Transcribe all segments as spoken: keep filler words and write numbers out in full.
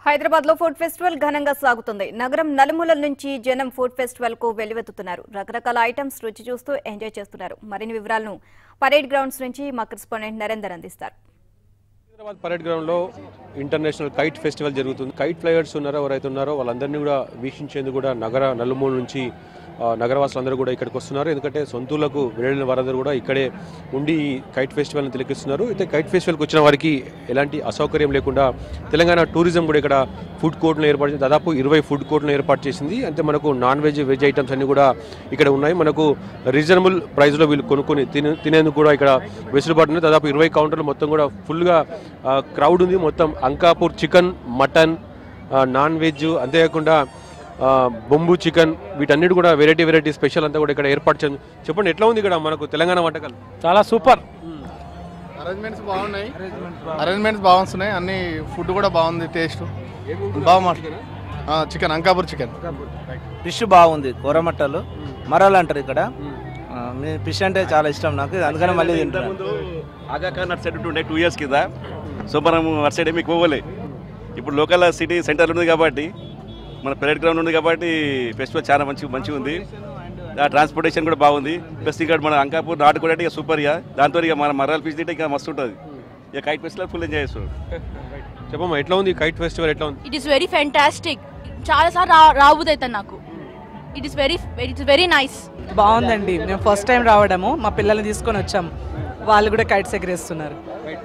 హైదరాబాద్ లో food festival ఘనంగా సాగుతుంది. నగరం నలుమూలల నుంచి జనం ఫుడ్ ఫెస్టివల్ కు వెల్లువెత్తుతున్నారు. రకరకాల ఐటమ్స్ రుచి చూస్తూ ఎంజాయ్ చేస్తున్నారు. మరిన్ని వివరాలను పరేడ్ గ్రౌండ్స్ నుంచి మా కరెస్పాండెంట్ నరేందర్ అందిస్తారు. హైదరాబాద్ పరేడ్ గ్రౌండ్ లో ఇంటర్నేషనల్ కైట్ ఫెస్టివల్ జరుగుతుంది. కైట్ ఫ్లైయర్స్ ఉన్నారో ఎవరైతే ఉన్నారో వాళ్ళందరినీ కూడా వీక్షించేందుకు కూడా నగర నలుమూల నుంచి నగరవాసులందరూ కూడా ఇక్కడికి వస్తున్నారు. ఎందుకంటే సొంతూలకు వెళ్ళిన వారందరూ కూడా ఇక్కడే ఉండి ఈ కైట్ ఫెస్టివల్ని తిలకిస్తున్నారు. అయితే కైట్ ఫెస్టివల్కి వచ్చిన వారికి ఎలాంటి అసౌకర్యం లేకుండా తెలంగాణ టూరిజం కూడా ఇక్కడ ఫుడ్ కోర్ట్ను ఏర్పాటు చేసి దాదాపు ఇరవై ఫుడ్ కోర్ట్ను ఏర్పాటు చేసింది. అంటే మనకు నాన్ వెజ్ వెజ్ ఐటమ్స్ అన్ని కూడా ఇక్కడ ఉన్నాయి. మనకు రీజనబుల్ ప్రైస్లో వీళ్ళు కొనుక్కొని తినే తినేందుకు కూడా ఇక్కడ వెసులుబాటు ఉంది. దాదాపు ఇరవై కౌంటర్లు మొత్తం కూడా ఫుల్గా క్రౌడ్ ఉంది. మొత్తం Ankapur chicken, mutton, non veg, అంతేకాకుండా బొంబు చికెన్, వీటన్నిటి కూడా వెరైటీ వెరైటీ స్పెషల్ అంతా కూడా ఇక్కడ ఏర్పాటు చేయండి. చెప్పండి, ఎట్లా ఉంది ఇక్కడ మనకు తెలంగాణ వంటకాలు? చాలా సూపర్. అరేంజ్మెంట్స్ బాగున్నాయి, అరేంజ్మెంట్స్ బాగున్నాయి, అన్ని ఫుడ్ కూడా బాగుంది, టేస్ట్ బాగుంది. చికెన్ అంకాపూర్ చికెన్, ఫిష్ బాగుంది, కూరమట్టలు మరాలు అంటారు ఇక్కడ. ఫిష్ అంటే చాలా ఇష్టం నాకు, అందుకని మళ్ళీ తింటాను. ఆగా ఖాన్ అటు సైడ్ ఉంటుండే టూ ఇయర్స్ కింద. సో మనం అటు సైడ్ మీకు పోలే. ఇప్పుడు లోకల్ సిటీ సెంటర్ ఉంది కాబట్టి, మన పరేడ్ గ్రౌండ్ ఉంది కాబట్టి ఫెస్టివల్ చాలా మంచి మంచిగా ఉంది. ట్రాన్స్పోర్టేషన్ కూడా బాగుంది. ప్లస్ ఇక్కడ మన అంకాపూర్ నాటు కూడా ఇక సూపర్. ఇక దాంతో ఇక మన మరాలు ఫిష్ తింటే ఇక మస్తు ఉంటుంది. ఇక కైట్ ఫెస్టివల్ ఫుల్ ఎంజాయ్ చేస్తారు. చెప్పమ్మా, ఎట్లా ఉంది కైట్ ఫెస్టివల్? ఎట్లా ఉంది? It is very fantastic. చాలా సార్లు రాబోదు అవుతాను నాకు. It is very it is very nice. బాగుందండి. మేము ఫస్ట్ టైం రావడము, మా పిల్లల్ని తీసుకొని వచ్చాము. వాళ్ళు కూడా కైట్స్ ఎగరేస్తున్నారు.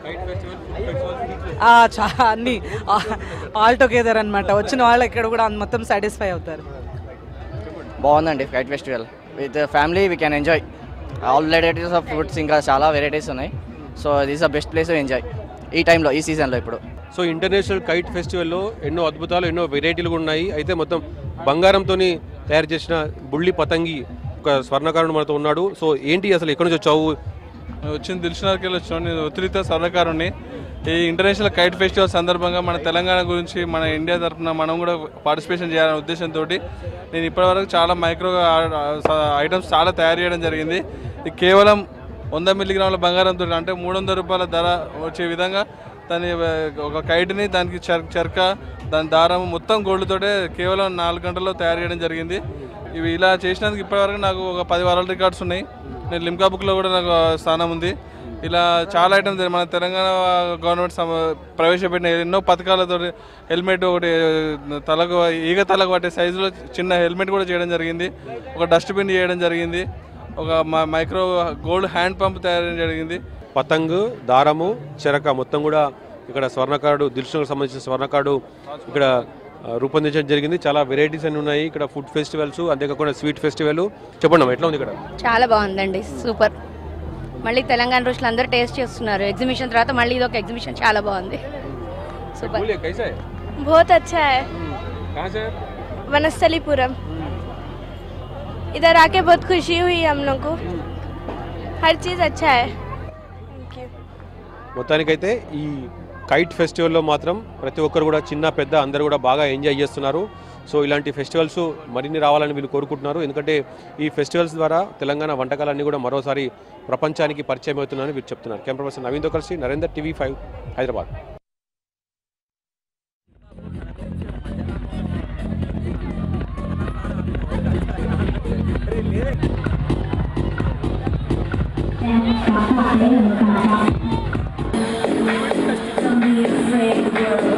అన్ని ఆల్ టుగెదర్ అనమాట. వచ్చిన వాళ్ళు ఇక్కడ కూడా మొత్తం సాటిస్ఫై అవుతారు. బాగుందండి kite festival. With family we can enjoy all varieties of foods. ఇంకా చాలా వెరైటీస్ ఉన్నాయి. So this the best place to enjoy ఈ టైంలో, ఈ సీజన్లో. ఇప్పుడు సో ఇంటర్నేషనల్ కైట్ ఫెస్టివల్లో ఎన్నో అద్భుతాలు, ఎన్నో వెరైటీలు ఉన్నాయి. అయితే మొత్తం బంగారంతో తయారు చేసిన బుల్లి పతంగి ఒక స్వర్ణకారుడు మనతో ఉన్నాడు. సో ఏంటి అసలు ఎక్కడి నుంచి వచ్చావు? వచ్చిన దిల్షునార్కి వెళ్ళి వచ్చాను. నేను ఉత్తరిత స్వర్ణకారుని. ఈ ఇంటర్నేషనల్ కైట్ ఫెస్టివల్ సందర్భంగా మన తెలంగాణ గురించి, మన ఇండియా తరఫున మనం కూడా పార్టిసిపేషన్ చేయాలనే ఉద్దేశంతో నేను ఇప్పటివరకు చాలా మైక్రో ఐటమ్స్ చాలా తయారు చేయడం జరిగింది. ఇది కేవలం వంద మిల్లీగ్రాముల బంగారంతో, అంటే మూడు వందల రూపాయల ధర వచ్చే విధంగా దాని ఒక కైట్ని, దానికి చర్ చర్క, దాని దారం మొత్తం గోల్డ్తోటే కేవలం నాలుగు గంటల్లో తయారు చేయడం జరిగింది. ఇవి ఇలా చేసినందుకు ఇప్పటివరకు నాకు ఒక పది వారాల రికార్డ్స్ ఉన్నాయి. నేను లిమ్కా బుక్లో కూడా నాకు స్థానం ఉంది. ఇలా చాలా ఐటమ్స్ మన తెలంగాణ గవర్నమెంట్ ప్రవేశపెట్టిన ఎన్నో పథకాలతో హెల్మెట్, ఒకటి తలకు ఈగ తలకు పట్టే సైజులో చిన్న హెల్మెట్ కూడా చేయడం జరిగింది. ఒక డస్ట్బిన్ చేయడం జరిగింది. ఒక మైక్రో గోల్డ్ హ్యాండ్ పంప్ తయారు చేయడం జరిగింది. పతంగు, దారము, చెరక మొత్తం కూడా ఇక్కడ స్వర్ణకారుడు, దిల్షుకు సంబంధించిన స్వర్ణకారుడు ఇక్కడ రూపొందించడం జరిగింది. చాలా వెరైటీస్ అన్ని ఉన్నాయి ఇక్కడ. ఫుడ్ ఫెస్టివల్స్, అంతేకాకుండా స్వీట్ ఫెస్టివల్. చెప్పండి ఎట్లా ఉంది ఇక్కడ? చాలా బాగుందండి, సూపర్. మళ్ళీ తెలంగాణ రుచులు అందరూ టేస్ట్ చేస్తున్నారు. ఎగ్జిబిషన్ తర్వాత మళ్ళీ ఇది ఒక ఎగ్జిబిషన్, చాలా బాగుంది. సూపర్. बहुत अच्छा है. वनस्थलीपुरम. इधर आके बहुत खुशी हुई हम लोग को. हर चीज़ अच्छा है. మొత్తానికైతే ఈ కైట్ ఫెస్టివల్లో మాత్రం ప్రతి ఒక్కరు కూడా, చిన్న పెద్ద అందరూ కూడా బాగా ఎంజాయ్ చేస్తున్నారు. సో ఇలాంటి ఫెస్టివల్స్ మరిన్ని రావాలని వీళ్ళు కోరుకుంటున్నారు. ఎందుకంటే ఈ ఫెస్టివల్స్ ద్వారా తెలంగాణ వంటకాలన్నీ కూడా మరోసారి ప్రపంచానికి పరిచయం అవుతున్నాయని వీళ్ళు చెప్తున్నారు. కెమెరా పర్సన్ నవీన్తో కలిసి Narender, TV five, Hyderabad. Don't be afraid, girl.